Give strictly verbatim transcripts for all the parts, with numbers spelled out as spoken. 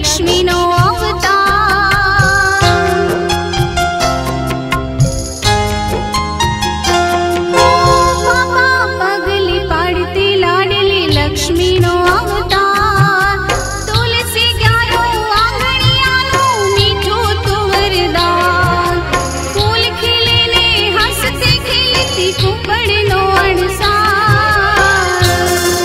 Lakshmi no अवतार। पगली पाड़ती लाडली Lakshmi no अवतार। तुलसी ज्ञानो आंगणियानो मीठो तो वरदान। फूल खिले ने हंसती खिलती कुपड़ नो अणसार।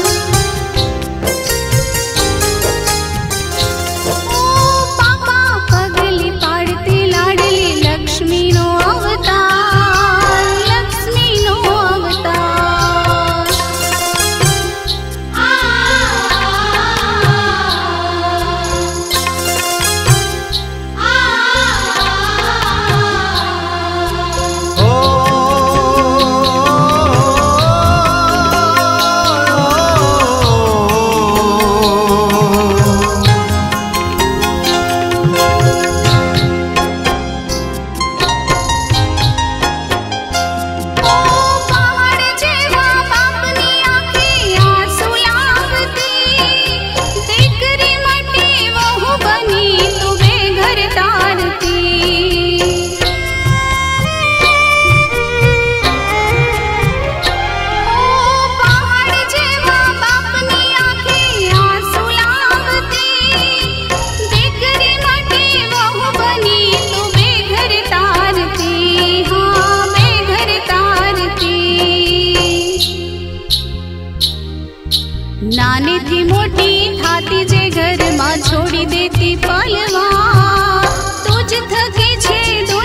ओ पापा पगली पाड़ती लाडली लक्ष्मी नो अवतार। लक्ष्मी नो अवतार। पहाड़ जेवा बापनी आंखें आंसू लावती। दीकरी मटी वहू बनी तू बेघर तारती। ओ पहाड़ जेवा बापनी आंखें आंसू लावती। दीकरी मटी वहू बनी तू बेघर तारती। हाँ बेघर तारती। नानी थी मोटी थाती जे घर मां छोड़ी देती पलवा। तुझ थके छे दो